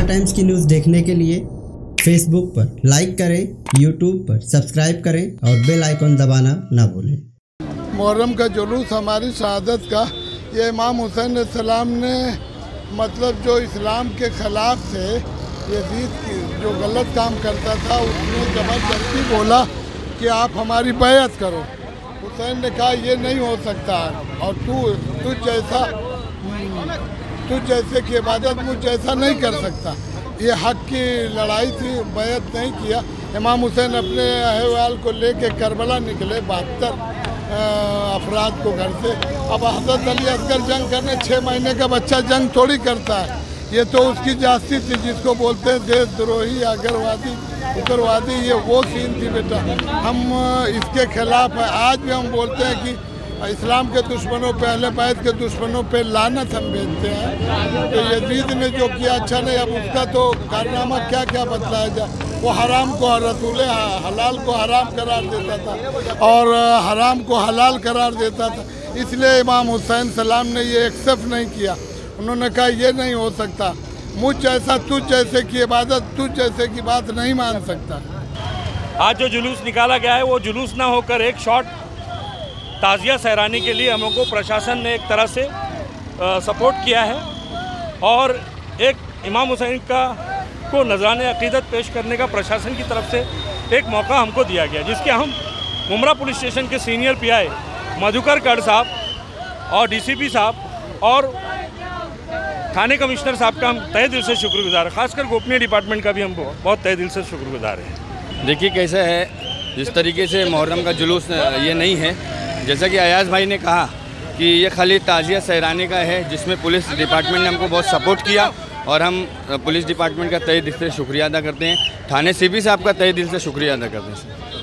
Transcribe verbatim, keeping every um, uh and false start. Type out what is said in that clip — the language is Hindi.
स्टार टाइम्स की न्यूज़ देखने के लिए फेसबुक पर लाइक करें, यूट्यूब पर सब्सक्राइब करें और बेल आइकन दबाना ना भूलें। मुहर्रम का जुलूस हमारी शहादत का, ये इमाम हुसैन अलैहिस्सलाम ने मतलब जो इस्लाम के ख़िलाफ़ थे, यजीद की जो गलत काम करता था, उसने ज़बरदस्ती बोला कि आप हमारी बैअत करो। हुसैन ने कहा ये नहीं हो सकता और तू तुझ जैसा तुझ जैसे की इबादत मुझ जैसा नहीं कर सकता। ये हक की लड़ाई थी, बैअत नहीं किया। इमाम हुसैन अपने अहवाल को लेके करबला निकले, बहत्तर अफराद को घर से। अब हज़रत अली असगर जंग करने, छः महीने का बच्चा जंग थोड़ी करता है। ये तो उसकी जास्ती थी जिसको बोलते हैं देशद्रोही, अगरवादी, उग्रवादी, ये वो सीन थी बेटा। हम इसके खिलाफ है। आज भी हम बोलते हैं कि इस्लाम के दुश्मनों पे, अहले बैत के दुश्मनों पे लानत हम भेजते हैं। तो यजीद ने जो किया अच्छा नहीं, अब उसका तो कारनामा क्या क्या बतलाया जाए। वो हराम को रसूल हलाल को हराम करार देता था और हराम को हलाल करार देता था। इसलिए इमाम हुसैन सलाम ने ये एक्सेप्ट नहीं किया। उन्होंने कहा ये नहीं हो सकता, मुझ जैसा तुझ जैसे की इबादत तुझ जैसे की बात नहीं मान सकता। आज जो जुलूस निकाला गया है वो जुलूस ना होकर एक शॉर्ट ताज़िया सहरानी के लिए हमको प्रशासन ने एक तरह से आ, सपोर्ट किया है और एक इमाम हुसैन का को नजराने अकीदत पेश करने का प्रशासन की तरफ से एक मौका हमको दिया गया, जिसके हम मुमरा पुलिस स्टेशन के सीनियर पीआई मधुकर गढ़ साहब और डीसीपी साहब और थाने कमिश्नर साहब का हम तहे दिल से शुक्रगुजार हैं। खासकर गोपनीय डिपार्टमेंट का भी हम बहुत तहे दिल से शुक्रगुजार हैं। देखिए कैसा है, जिस तरीके से मुहर्रम का जुलूस ये नहीं है, जैसा कि अयाज भाई ने कहा कि ये खाली ताज़िया सहराने का है, जिसमें पुलिस डिपार्टमेंट ने हमको बहुत सपोर्ट किया और हम पुलिस डिपार्टमेंट का तहे दिल से शुक्रिया अदा करते हैं। थाने सीपी साहब का तहे दिल से शुक्रिया अदा करते हैं।